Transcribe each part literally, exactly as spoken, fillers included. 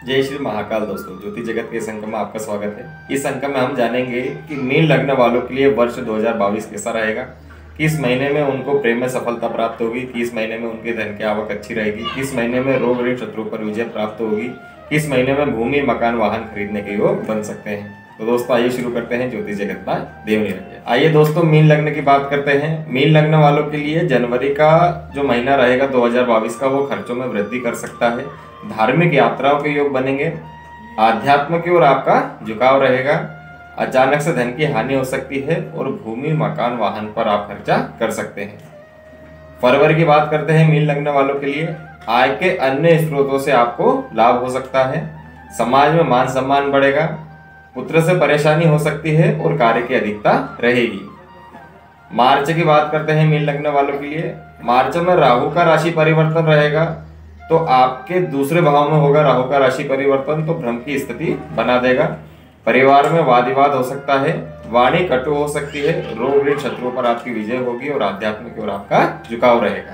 जय श्री महाकाल। दोस्तों, ज्योति जगत के इस अंक में आपका स्वागत है। इस अंक में हम जानेंगे कि मीन लग्न वालों के लिए वर्ष दो हज़ार बाईस कैसा रहेगा, किस महीने में उनको प्रेम में सफलता प्राप्त होगी, किस महीने में उनके धन की आवक अच्छी रहेगी, किस महीने में रोग ऋण शत्रु पर विजय प्राप्त होगी, किस महीने में भूमि मकान वाहन खरीदने के योग बन सकते हैं। तो दोस्तों आइए शुरू करते हैं ज्योति जगत में देव निरंजन। आइए दोस्तों मीन लग्न की बात करते हैं। मीन लग्न वालों के लिए जनवरी का जो महीना रहेगा दो हज़ार बाईस का, वो खर्चों में वृद्धि कर सकता है। धार्मिक यात्राओं के योग बनेंगे। आध्यात्म की ओर आपका झुकाव रहेगा। अचानक से धन की हानि हो सकती है और भूमि मकान वाहन पर आप खर्चा कर सकते हैं। फरवरी की बात करते हैं मीन लग्न वालों के लिए। आय के अन्य स्रोतों से आपको लाभ हो सकता है। समाज में मान सम्मान बढ़ेगा। पुत्र से परेशानी हो सकती है और कार्य की अधिकता रहेगी। मार्च की बात करते हैं मीन लग्न वालों के लिए। मार्च में राहु का राशि परिवर्तन रहेगा, तो आपके दूसरे भाव में होगा राहु का राशि परिवर्तन, तो भ्रम की स्थिति बना देगा। परिवार में वाद विवाद हो सकता है। वाणी कटु हो सकती है। रोग ऋण शत्रुओं पर आपकी विजय होगी और आध्यात्म की ओर आपका झुकाव रहेगा।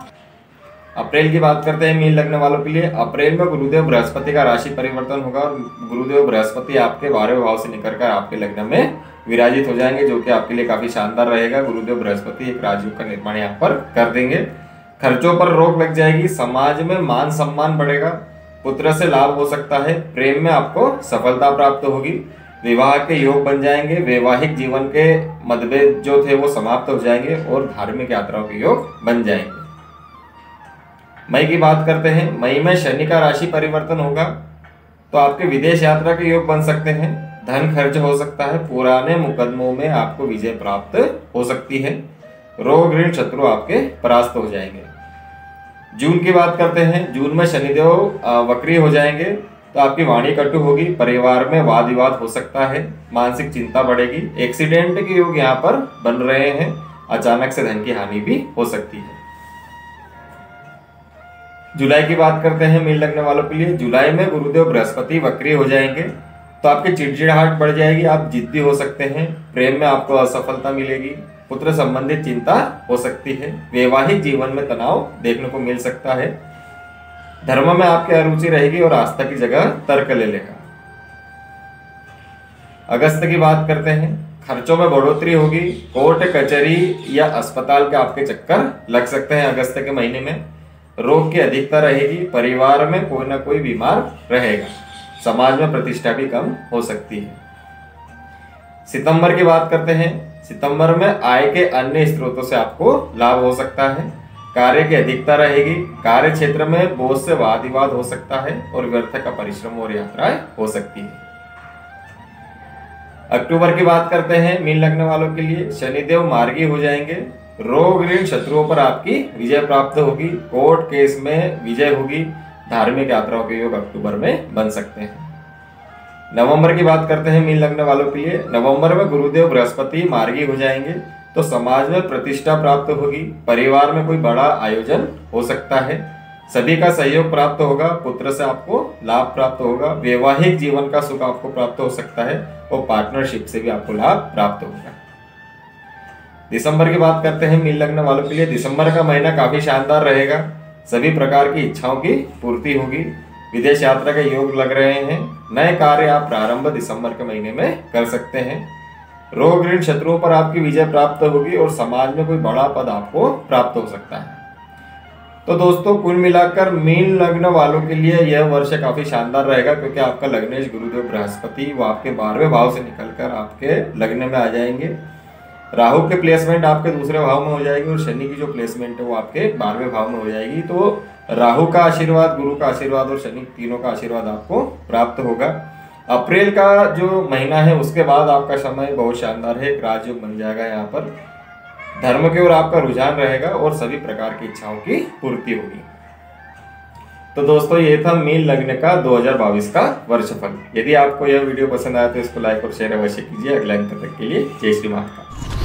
अप्रैल की बात करते हैं मीन लग्न वालों के लिए। अप्रैल में गुरुदेव बृहस्पति का राशि परिवर्तन होगा और गुरुदेव बृहस्पति आपके बारहवें भाव से निकलकर आपके लग्न में विराजित हो जाएंगे, जो कि आपके लिए काफी शानदार रहेगा। गुरुदेव बृहस्पति एक राजयोग का निर्माण यहाँ पर कर देंगे। खर्चों पर रोक लग जाएगी। समाज में मान सम्मान बढ़ेगा। पुत्र से लाभ हो सकता है। प्रेम में आपको सफलता प्राप्त होगी। विवाह के योग बन जाएंगे। वैवाहिक जीवन के मतभेद जो थे वो समाप्त हो जाएंगे और धार्मिक यात्राओं के योग बन जाएंगे। मई की बात करते हैं। मई में शनि का राशि परिवर्तन होगा, तो आपके विदेश यात्रा के योग बन सकते हैं। धन खर्च हो सकता है। पुराने मुकदमों में आपको विजय प्राप्त हो सकती है। रोग ऋण शत्रु आपके परास्त हो जाएंगे। जून की बात करते हैं। जून में शनिदेव वक्री हो जाएंगे, तो आपकी वाणी कटु होगी। परिवार में वाद विवाद हो सकता है। मानसिक चिंता बढ़ेगी। एक्सीडेंट के योग यहाँ पर बन रहे हैं। अचानक से धन की हानि भी हो सकती है। जुलाई की बात करते हैं मीन लग्न वालों के लिए। जुलाई में गुरुदेव बृहस्पति वक्री हो जाएंगे, तो आपकी चिड़चिड़ाहट बढ़ जाएगी। आप जिद्दी हो सकते हैं। प्रेम में आपको असफलता मिलेगी। पुत्र संबंधित चिंता हो सकती है। वैवाहिक जीवन में तनाव देखने को मिल सकता है। धर्म में आपकी अरुचि रहेगी और आस्था की जगह तर्क ले लेगा। अगस्त की बात करते हैं। खर्चों में बढ़ोतरी होगी। कोर्ट कचहरी या अस्पताल के आपके चक्कर लग सकते हैं अगस्त के महीने में। रोग की अधिकता रहेगी। परिवार में कोई ना कोई बीमार रहेगा। समाज में प्रतिष्ठा भी कम हो सकती है। सितंबर की बात करते हैं। सितंबर में आय के अन्य स्रोतों से आपको लाभ हो सकता है। कार्य की अधिकता रहेगी। कार्य क्षेत्र में बोझ से वाद विवाद हो सकता है और व्यर्थ का परिश्रम और यात्राएं हो सकती है। अक्टूबर की बात करते हैं मीन लग्न वालों के लिए। शनिदेव मार्गी हो जाएंगे। रोग ऋण शत्रुओं पर आपकी विजय प्राप्त होगी। कोर्ट केस में विजय होगी। धार्मिक यात्राओं के योग अक्टूबर में बन सकते हैं। नवंबर की बात करते हैं मीन लग्न वालों के लिए। नवंबर में गुरुदेव बृहस्पति मार्गी हो जाएंगे, तो समाज में प्रतिष्ठा प्राप्त होगी। परिवार में कोई बड़ा आयोजन हो सकता है। सभी का सहयोग प्राप्त होगा। पुत्र से आपको लाभ प्राप्त होगा। वैवाहिक जीवन का सुख आपको प्राप्त हो सकता है और पार्टनरशिप से भी आपको लाभ प्राप्त होगा। दिसंबर की बात करते हैं मीन लग्न वालों के लिए। दिसंबर का महीना काफी शानदार रहेगा। सभी प्रकार की इच्छाओं की पूर्ति होगी। विदेश यात्रा के योग लग रहे हैं। नए कार्य आप प्रारंभ दिसंबर के महीने में कर सकते हैं। रोग ऋण शत्रुओं पर आपकी विजय प्राप्त होगी और समाज में कोई बड़ा पद आपको प्राप्त हो सकता है। तो दोस्तों कुल मिलाकर मीन लग्न वालों के लिए यह वर्ष काफी शानदार रहेगा, क्योंकि आपका लग्नेश गुरुदेव बृहस्पति वो आपके बारहवें भाव से निकलकर आपके लग्न में आ जाएंगे। राहु के प्लेसमेंट आपके दूसरे भाव में हो जाएगी और शनि की जो प्लेसमेंट है वो आपके बारहवें भाव में हो जाएगी। तो राहु का आशीर्वाद, गुरु का आशीर्वाद और शनि तीनों का आशीर्वाद आपको प्राप्त होगा। अप्रैल का जो महीना है उसके बाद आपका समय बहुत शानदार है। एक राजयोग बन जाएगा। यहाँ पर धर्म की ओर आपका रुझान रहेगा और सभी प्रकार की इच्छाओं की पूर्ति होगी। तो दोस्तों ये था मीन लग्न का दो हज़ार बाईस का वर्षफल। यदि आपको यह वीडियो पसंद आया तो इसको लाइक और शेयर अवश्य कीजिए। अगले अंक तक के लिए जय श्री महाकाल।